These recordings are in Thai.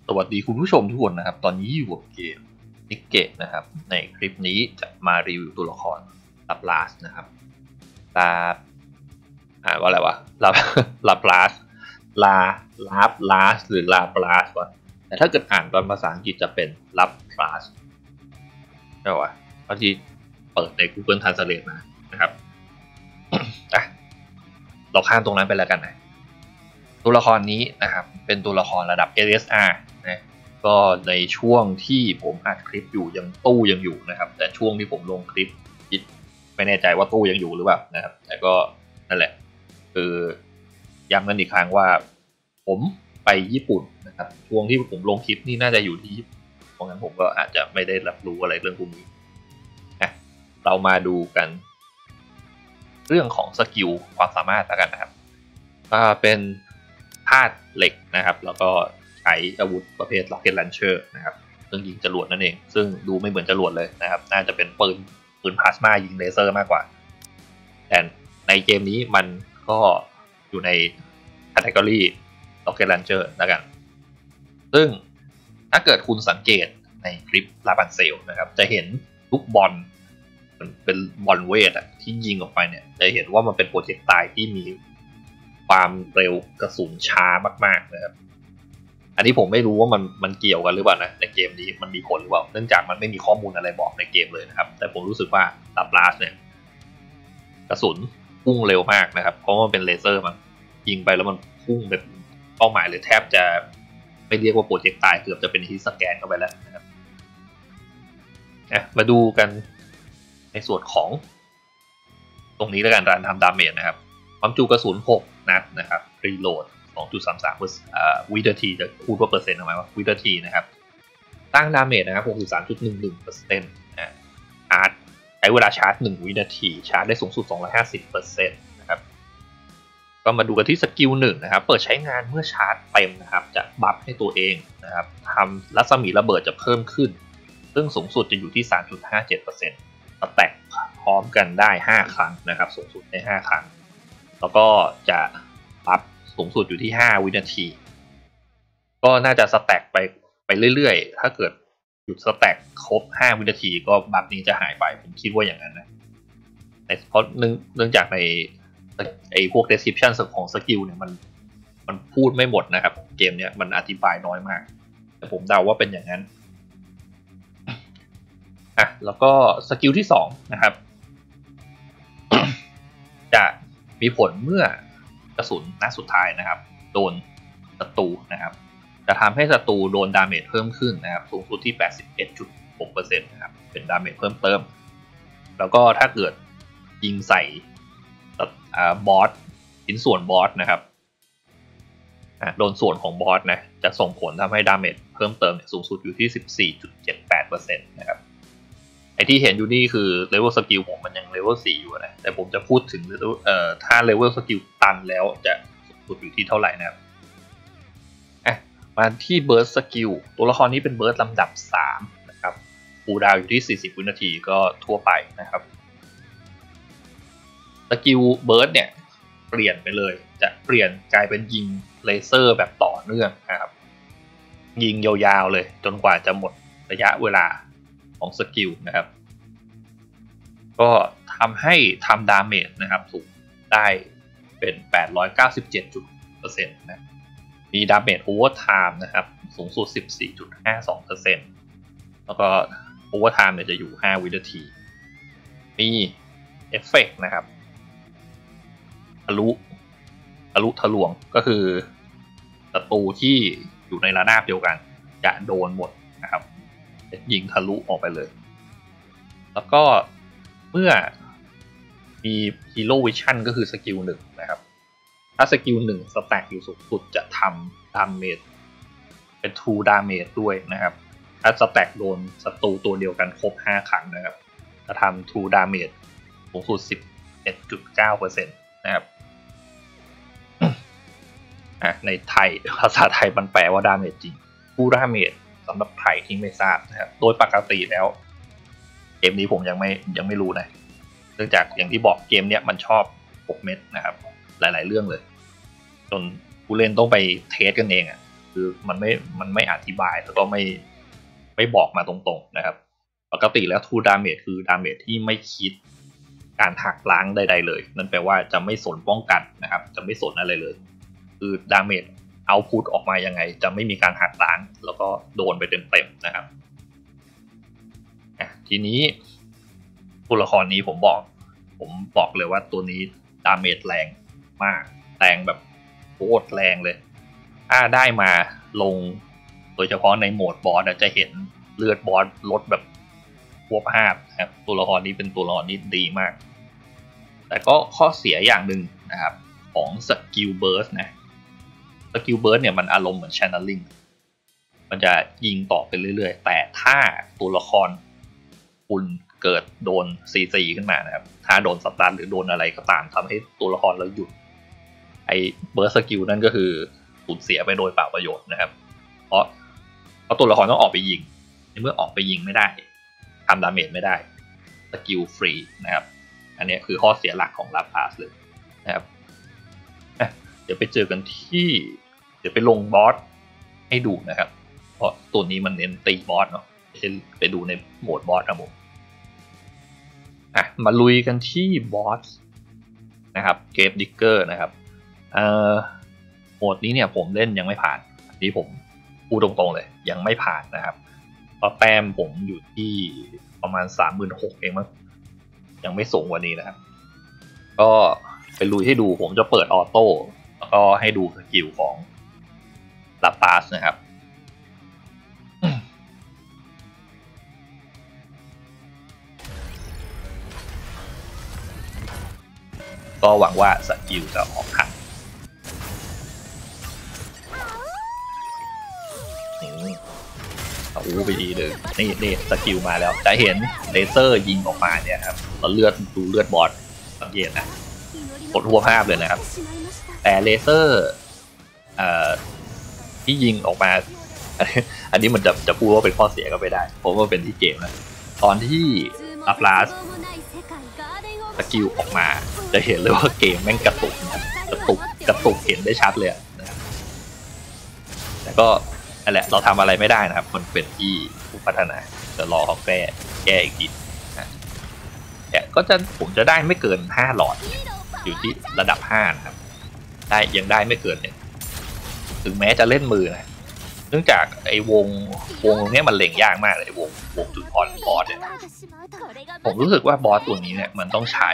สวัสดีคุณผู้ชมทุกคนนะครับตอนนี้อยู่กับเกมนิกเกะนะครับในคลิปนี้จะมารีวิวตัวละครลาปลาสนะครับลาว่าอะไรวะลาปลาสลาสหรือลาปลาสวะแต่ถ้าเกิดอ่านตอนภาษาอังกฤษจะเป็นลาปลาสใช่ป่ะพอที่เปิดใน Google Translate มานะครับเราข้ามตรงนั้นไปแล้วกันนะตัวละครนี้นะครับเป็นตัวละครระดับ LSR นะก็ในช่วงที่ผมอัดคลิปอยู่ตู้ยังอยู่นะครับแต่ช่วงที่ผมลงคลิปไม่แน่ใจว่าตู้ยังอยู่หรือเปล่านะครับแต่ก็นั่นแหละคือย้ำกันอีกครั้งว่าผมไปญี่ปุ่นนะครับช่วงที่ผมลงคลิปนี่น่าจะอยู่ที่เพราะงั้นผมก็อาจจะไม่ได้รับรู้อะไรเรื่องพวกนี้เรามาดูกันเรื่องของสกิลความสามารถแล้วกันนะครับเป็นธาตุเหล็กนะครับแล้วก็ใช้อาวุธประเภท Rocket Launcher นะครับซึ่งยิงจรวดนั่นเองซึ่งดูไม่เหมือนจรวดเลยนะครับน่าจะเป็นปืนพลาสมายิงเลเซอร์มากกว่าแต่ในเกมนี้มันก็อยู่ใน Category Rocket Launcher แล้วกันซึ่งถ้าเกิดคุณสังเกตในคลิปลาบันเซลนะครับจะเห็นลูกบอลเป็นบอลเวทที่ยิงออกไปเนี่ยจะเห็นว่ามันเป็นโปรเจกต์ไตล์ที่มีความเร็วกระสุนช้ามากๆนะครับอันนี้ผมไม่รู้ว่ามันเกี่ยวกันหรือเปล่านะในเกมนี้มันมีผลหรือเปล่าเนื่องจากมันไม่มีข้อมูลอะไรบอกในเกมเลยนะครับแต่ผมรู้สึกว่าลาปลาสเนี่ยกระสุนพุ่งเร็วมากนะครับเพราะมันเป็นเลเซอร์มันยิงไปแล้วมันพุ่งแบบเป้าหมายเลยแทบจะไม่เรียกว่าโปรเจกต์ไตล์เกือบจะเป็นฮิตสแกนเข้าไปแล้วนะครับมาดูกันในส่วนของตรงนี้แล้วกันการทำดาเมจนะครับความจุกระสุน6 นัดนะครับรีโหลด 2.33 วินาทีจะพูดว่าเปอร์เซ็นต์ทำไมวะวินาทีนะครับตั้งดาเมจนะครับ 63.11% ชาร์จใช้เวลาชาร์จ1วินาทีชาร์จได้สูงสุด 250% นะครับก็มาดูกันที่สกิล1นะครับเปิดใช้งานเมื่อชาร์จเต็มนะครับจะบัฟให้ตัวเองนะครับทำรัศมีระเบิดจะเพิ่มขึ้นซึ่งสูงสุดจะอยู่ที่ 3.57% สแต็กพร้อมกันได้5ครั้งนะครับสูงสุดได้5ครั้งแล้วก็จะบัฟสูงสุดอยู่ที่5วินาทีก็น่าจะสแต็กไปเรื่อยๆถ้าเกิดหยุดสแต็กครบ5วินาทีก็บัฟนี้จะหายไปผมคิดว่าอย่างนั้นนะเพราะเนื่องจากในไอ้พวก description ของสกิลเนี่ยมันพูดไม่หมดนะครับเกมเนี้ยมันอธิบายน้อยมากแต่ผมเดาว่าเป็นอย่างนั้นแล้วก็สกิลที่2นะครับ จะมีผลเมื่อกระสุนนัดสุดท้ายนะครับโดนศัตรูนะครับจะทำให้ศัตรูโดนดาเมจเพิ่มขึ้นนะครับสูงสุดที่ 81.6% นะครับเป็นดาเมจเพิ่มเติมแล้วก็ถ้าเกิดยิงใส่บอสชิ้นส่วนบอสนะครับโดนส่วนของบอสนะจะส่งผลทำให้ดาเมจเพิ่มเติมสูงสุดอยู่ที่ 14.78% นะครับไอที่เห็นอยู่นี่คือเลเวลสกิลผมมันยังเลเวล4อยู่นะแต่ผมจะพูดถึงถ้าเลเวลสกิลตันแล้วจะสูงสุดอยู่ที่เท่าไหร่นะครับมาที่เบิร์สสกิลตัวละครนี้เป็นเบิร์สลำดับ3นะครับคูลดาวน์อยู่ที่40วินาทีก็ทั่วไปนะครับสกิลเบิร์สเนี่ยเปลี่ยนไปเลยจะเปลี่ยนกลายเป็นยิงเลเซอร์แบบต่อเนื่องนะครับยิงยาวๆเลยจนกว่าจะหมดระยะเวลาของสกิลนะครับก็ทำให้ทำดาเมจนะครับสูงได้เป็น 897% นะมีดาเมจโอเวอร์ไทม์นะครับสูงสุด 14.52% แล้วก็โอเวอร์ไทม์เนี่ยจะอยู่5วินาทีมีเอฟเฟกต์นะครับทะลวงก็คือศัตรูที่อยู่ในระนาบเดียวกันจะโดนหมดนะครับยิงทะลุออกไปเลยแล้วก็เมื่อมี Hero Vision ก็คือสกิล1นะครับถ้าสกิล1สแต็กอยู่สูงสุดจะทำดาเมจเป็น True Damage ด้วยนะครับถ้าสแต็กโดนศัตรูตัวเดียวกันครบ5ครั้งนะครับจะทำ True Damage สูงสุด 11.9% นะครับในไทยภาษาไทยมันแปลว่าดาเมจจริง True Damage สำหรับใครที่ไม่ทราบนะครับโดยปกติแล้วเกมนี้ผมยังไม่รู้นะเนื่องจากอย่างที่บอกเกมเนี้ยมันชอบ6 เม็ดนะครับหลายๆเรื่องเลยจนผู้เล่นต้องไปเทสกันเองคือมันไม่อธิบายแล้วก็ไม่บอกมาตรงๆนะครับปกติแล้ว True Damage คือ Damage ที่ไม่คิดการหักล้างใดๆเลยนั่นแปลว่าจะไม่สนป้องกันนะครับจะไม่สนอะไรเลยคือ Damage Output ออกมายังไงจะไม่มีการหักล้างแล้วก็โดนไปเต็มๆนะครับทีนี้ตัวละครนี้ผมบอกเลยว่าตัวนี้ Damage แรงมากแรงแบบโคตรแรงเลยถ้าได้มาลงโดยเฉพาะในโหมดบอสจะเห็นเลือดบอสลดแบบควบห้าครับตัวละครนี้เป็นตัวละครที่ดีมากแต่ก็ข้อเสียอย่างหนึ่งนะครับของสกิลเบิร์สนะสกิลเบิร์สเนี่ยมันอารมณ์เหมือน channeling มันจะยิงต่อไปเรื่อยๆแต่ถ้าตัวละครคุณเกิดโดนซีขึ้นมานะครับถ้าโดนสตันหรือโดนอะไรก็ตามทำให้ตัวละครเราหยุดไอ้เบิร์สสกิลนั่นก็คือสูญเสียไปโดยเปล่าประโยชน์นะครับเพราะตัวละครต้องออกไปยิงในเมื่อออกไปยิงไม่ได้ทำดาเมจไม่ได้สกิลฟรีนะครับอันนี้คือข้อเสียหลักของลาพาสเลยนะครับเดี๋ยวไปเจอกันที่เดี๋ยวไปลงบอสให้ดูนะครับเพราะตัวนี้มันเน้นตีบอสเนาะไปดูในโหมดบอสนะผมมาลุยกันที่บอสนะครับเกฟดิกเกอร์นะครับโหมดนี้เนี่ยผมเล่นยังไม่ผ่านนี่ผมพูดตรงๆเลยยังไม่ผ่านนะครับเพราะแต้มผมอยู่ที่ประมาณ 36,000 เองมั้งยังไม่สูงกว่านี้นะครับก็ไปลุยให้ดูผมจะเปิดออโต้แล้วก็ให้ดูสกิลของลาปาสนะครับก็หวังว่าสกิลจะออกทันไปดีเลยนี่สกิลมาแล้วจะเห็นเลเซอร์ยิงออกมาเนี่ยครับเราเลือดบอสสังเกตนะกดหัวภาพเลยนะครับแต่เลเซอร์ที่ยิงออกมาอันนี้มันจะพูดว่าเป็นข้อเสียก็ไม่ได้เพราะว่าเป็นที่เกมนะตอนที่ลาปลาสสกิลออกมาจะเห็นเลยว่าเกมแม่งกระตุกเห็นได้ชัดเลยนะครับแต่ก็นั่นแหละเราทำอะไรไม่ได้นะครับมันเป็นที่ผู้พัฒนาจะรอเขาแก้อีกทีนะแต่ก็ผมจะได้ไม่เกิน5 หลอดอยู่ที่ระดับ5นะครับยังได้ไม่เกินเนี่ยถึงแม้จะเล่นมือนะเนื่องจากไอ้วงตรงนี้มันเล็งยากมากเลยวงจุดอ่อนบอสเนี่ยผมรู้สึกว่าบอสตัวนี้เนี่ยมันต้องใช้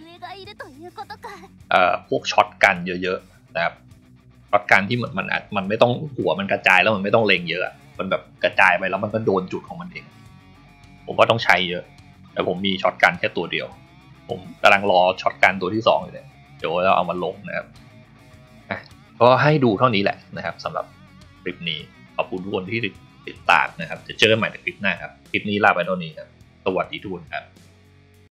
พวกช็อตกันเยอะๆนะครับช็อตกันที่มันไม่ต้องหัวมันกระจายแล้วมันไม่ต้องเล็งเยอะมันแบบกระจายไปแล้วมันก็โดนจุดของมันเองผมก็ต้องใช้เยอะแต่ผมมีช็อตกันแค่ตัวเดียวผมกำลังรอช็อตกันตัวที่2อยู่เลยเดี๋ยวเราเอามาลงนะครับก็ให้ดูเท่านี้แหละนะครับสำหรับคลิปนี้ขอบคุณทุกคนที่ติดตามนะครับจะเจอกันใหม่ในคลิปหน้าครับคลิปนี้ลาไปเท่านี้ครับสวัสดีทุกคนครับ